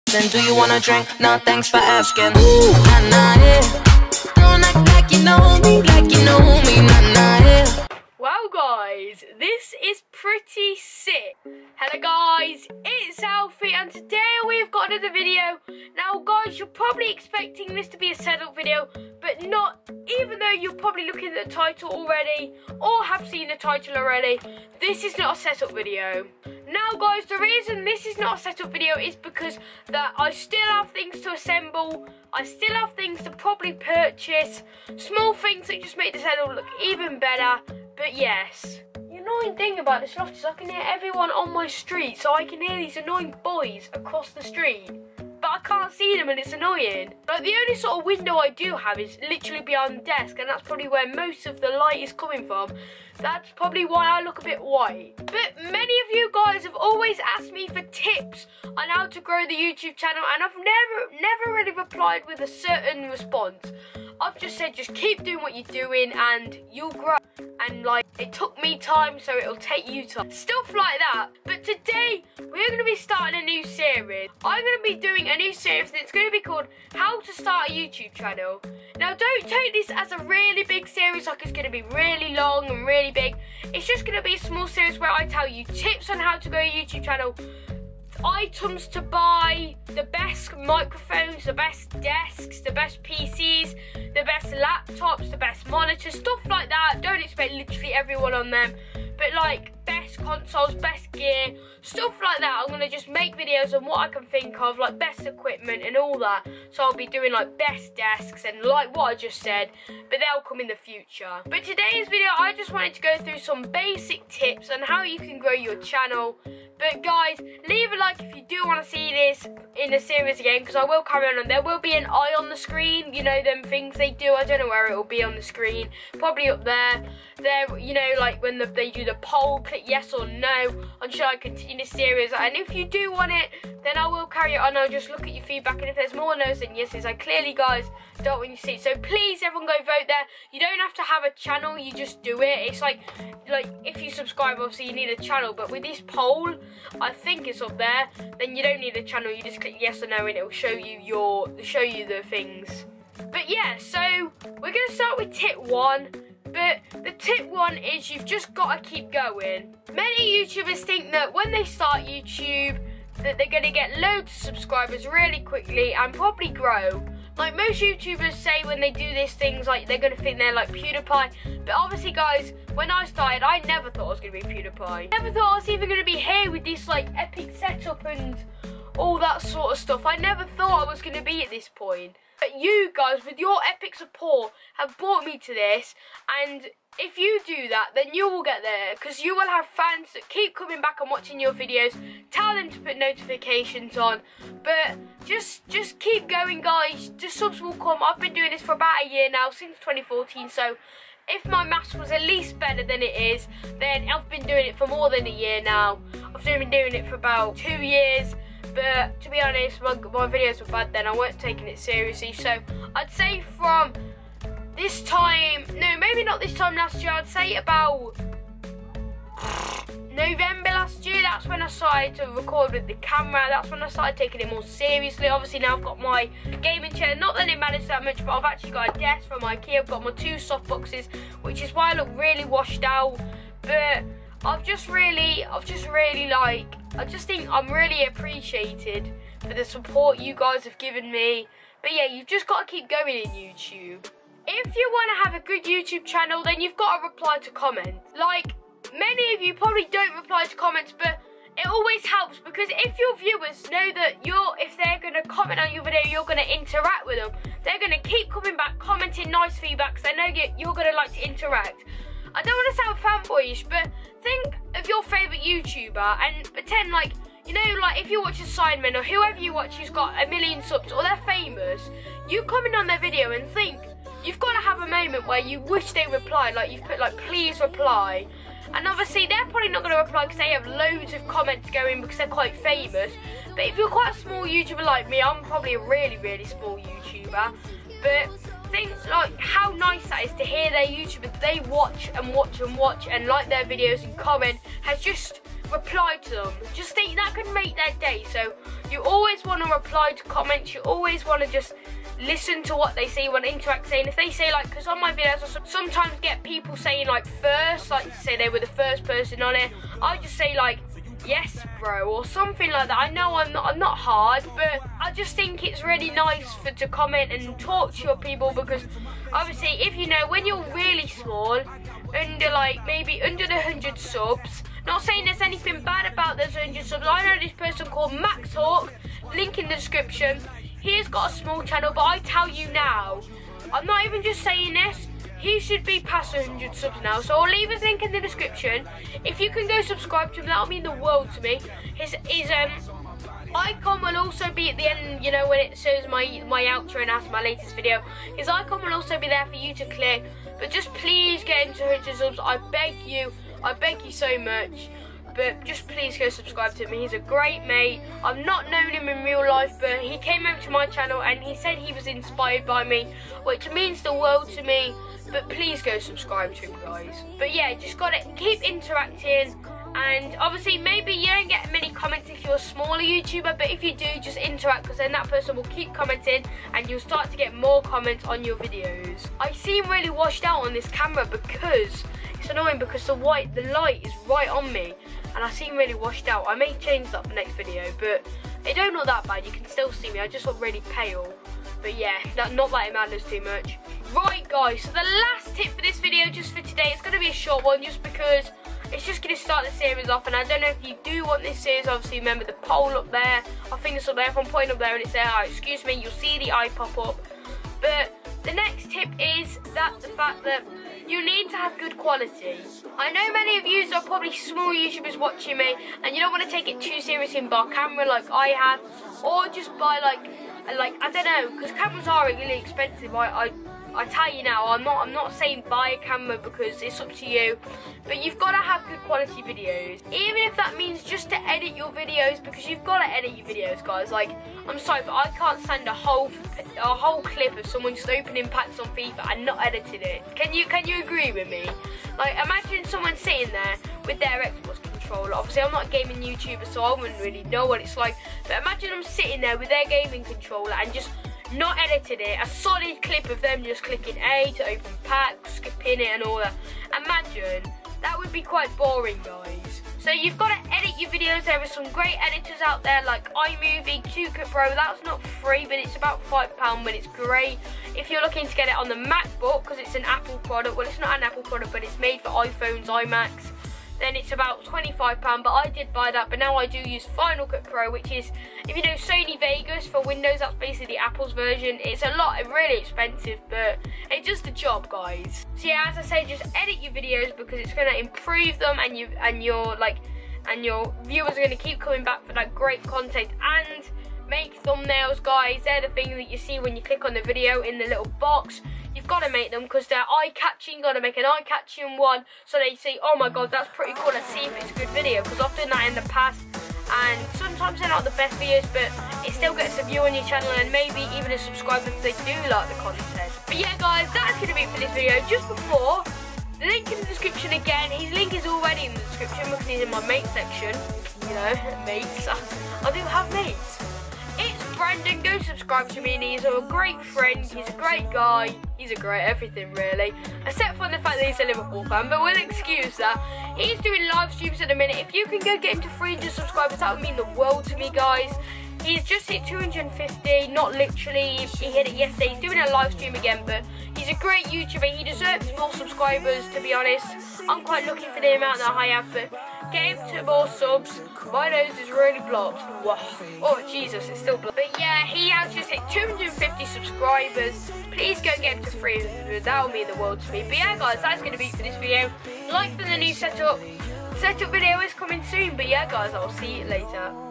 Then do you wanna drink? Nah, thanks for asking. Ooh, nah, nah, yeah. Don't act like you know me, nah, nah, yeah. Wow guys, this is pretty sick. Hello guys, it's Alfie and today we've got another video. Now guys, you're probably expecting this to be a setup video, but not, even though you're probably looking at the title already or have seen the title already. This is not a setup video. Now guys, the reason this is not a setup video is because that I still have things to assemble, I still have things to probably purchase, small things that just make the setup look even better. But yes, the annoying thing about this loft is I can hear everyone on my street, so I can hear these annoying boys across the street, but I can't see them and it's annoying. Like, the only sort of window I do have is literally behind the desk, and that's probably where most of the light is coming from. That's probably why I look a bit white. But many of you guys have always asked me for tips on how to grow the YouTube channel, and I've never really replied with a certain response. I've just said just keep doing what you're doing and you'll grow. And like, it took me time, so it'll take you time. Stuff like that. But today, we're going to be starting a new series. I'm going to be doing a new series and it's going to be called How to Start a YouTube Channel. Now, don't take this as a really big series, like it's going to be really long and really big. It's just going to be a small series where I tell you tips on how to grow a YouTube channel, items to buy, the best microphones, the best desks, the best PCs, the best laptops, the best monitors, stuff like that. Don't expect literally everyone on them, but like best consoles, best gear, stuff like that. I'm going to just make videos on what I can think of, like best equipment and all that. So I'll be doing like best desks and like what I just said, but they'll come in the future. But today's video, I just wanted to go through some basic tips on how you can grow your channel. But guys, leave a like if you do want to see this in a series again, because I will carry on. There will be an eye on the screen, you know, them things they do. I don't know where it will be on the screen, probably up there. There, you know, like when they do the poll, click yes or no on should I continue this series. And if you do want it, then I will carry it on. I'll just look at your feedback, and if there's more no's than yeses, I clearly, guys, don't want you to see it. So please, everyone, go vote there. You don't have to have a channel, you just do it. It's like if you subscribe, obviously you need a channel, but with this poll, I think it's up there, then you don't need a channel. You just click yes or no and it will show you the things. But yeah, so we're going to start with tip 1. But the tip 1 is you've just got to keep going. Many YouTubers think that when they start YouTube that they're going to get loads of subscribers really quickly and probably grow. Like most YouTubers say when they do these things, like they're going to think they're like PewDiePie. But obviously, guys, when I started, I never thought I was going to be PewDiePie. Never thought I was even going to be here with this like epic setup and all that sort of stuff. I never thought I was going to be at this point. But you guys, with your epic support, have brought me to this, and if you do that, then you will get there, because you will have fans that keep coming back and watching your videos. Tell them to put notifications on, but just keep going, guys. The subs will come. I've been doing this for about a year now, since 2014, so if my maths was at least better than it is, then I've been doing it for more than a year now. I've been doing it for about 2 years. But to be honest, my videos were bad then. I weren't taking it seriously. So I'd say from this time, no, maybe not this time last year. I'd say about November last year. That's when I started to record with the camera. That's when I started taking it more seriously. Obviously now I've got my gaming chair. Not that it matters that much, but I've actually got a desk from IKEA. I've got my 2 soft boxes, which is why I look really washed out. But I just think I'm really appreciated for the support you guys have given me. But yeah, you've just got to keep going in YouTube. If you want to have a good YouTube channel, then you've got to reply to comments. Like, many of you probably don't reply to comments, but it always helps, because if your viewers know that if they're going to comment on your video, you're going to interact with them, they're going to keep coming back, commenting nice feedback, because they know you're going to like to interact. I don't want to sound fanboyish, but think of your favourite YouTuber and pretend like, you know, like if you watch Assignment or whoever you watch who's got 1 million subs or they're famous, you comment on their video and think, you've got to have a moment where you wish they replied, like you've put like, please reply. And obviously they're probably not going to reply because they have loads of comments going because they're quite famous. But if you're quite a small YouTuber like me, I'm probably a really, really small YouTuber. But think like how nice that is to hear their YouTubers, they watch and watch and watch and like their videos and comment, has just reply to them. Just think that could make their day. So you always want to reply to comments. You always want to just listen to what they say, you want to interact, saying if they say, like, because on my videos I sometimes get people saying like first, like to say they were the first person on it. I just say like, yes bro, or something like that. I know I'm not hard, but I just think it's really nice to comment and talk to your people, because obviously if you know, when you're really small, under like maybe under the 100 subs, not saying there's anything bad about those 100 subs. I know this person called Max Hawk, link in the description. He has got a small channel, but I tell you now, I'm not even just saying this, he should be past 100 subs now. So I'll leave his link in the description. If you can go subscribe to him, that'll mean the world to me. His icon will also be at the end, you know, when it shows my outro and after my latest video. His icon will also be there for you to click. But just please get into 100 subs. I beg you so much. But just please go subscribe to him. He's a great mate. I've not known him in real life, but he came over to my channel and he said he was inspired by me, which means the world to me. But please go subscribe to him, guys. But yeah, just gotta keep interacting. And obviously maybe you don't get many comments if you're a smaller YouTuber, but if you do, just interact, because then that person will keep commenting and you'll start to get more comments on your videos. I seem really washed out on this camera because it's annoying, because the light is right on me and I seem really washed out. I may change that for next video, but it don't look that bad. You can still see me. I just look really pale. But yeah, not that it matters too much. Right guys, so the last tip for this video, just for today, it's going to be a short one just because it's just going to start the series off. And I don't know if you do want this series, obviously remember the poll up there. I think it's up there. If I'm pointing up there and it's there, oh, excuse me, you'll see the eye pop up. But the next tip is the fact that you need to have good quality. I know many of you are probably small YouTubers watching me and you don't want to take it too seriously and buy a camera like I have, or just buy like I don't know, because cameras are really expensive. I tell you now, I'm not saying buy a camera, because it's up to you, but you've got to have good quality videos, even if that means just to edit your videos, because you've got to edit your videos, guys. Like, I'm sorry, but I can't send a whole clip of someone just opening packs on FIFA and not editing it. Can you agree with me? Like, imagine someone sitting there with their Xbox controller. Obviously I'm not a gaming YouTuber, so I wouldn't really know what it's like, but imagine them sitting there with their gaming controller and just not edited it, a solid clip of them just clicking A to open packs, skipping it and all that. Imagine, that would be quite boring, guys. So you've got to edit your videos. There are some great editors out there like iMovie, CapCut Pro. That's not free, but it's about £5, but it's great. If you're looking to get it on the MacBook, because it's an Apple product, well, it's not an Apple product, but it's made for iPhones, iMacs, then it's about £25, but I did buy that, but now I do use Final Cut Pro, which is, if you know Sony Vegas for Windows, that's basically Apple's version. It's really expensive, but it does the job, guys. So yeah, as I say, just edit your videos, because it's going to improve them, and your viewers are going to keep coming back for that great content. And make thumbnails, guys. They're the thing that you see when you click on the video in the little box. You've got to make them because they're eye-catching. Got to make an eye-catching one so they say, oh my god, that's pretty cool, let's see if it's a good video. Because I've done that in the past, and sometimes they're not the best videos, but it still gets a view on your channel and maybe even a subscriber if they do like the content. But yeah, guys, that's going to be it for this video. Just before, the link in the description again. His link is already in the description because he's in my mates section. You know, mates. I do have mates. It's Brandon. Go subscribe to me, and he's a great friend. He's a great guy. He's a great everything, really. Except for the fact that he's a Liverpool fan, but we'll excuse that. He's doing live streams at the minute. If you can go get him to 300 subscribers, that would mean the world to me, guys. He's just hit 250, not literally, he hit it yesterday. He's doing a live stream again, but he's a great YouTuber. He deserves more subscribers, to be honest. I'm quite lucky for the amount that I have, but get him to more subs. My nose is really blocked. Wow. Oh, Jesus, it's still blocked. But yeah, he has just hit 250 subscribers. Please go get him to 300. That will mean the world to me. But yeah, guys, that's going to be it for this video. Like for the new setup. Setup video is coming soon, but yeah, guys, I'll see you later.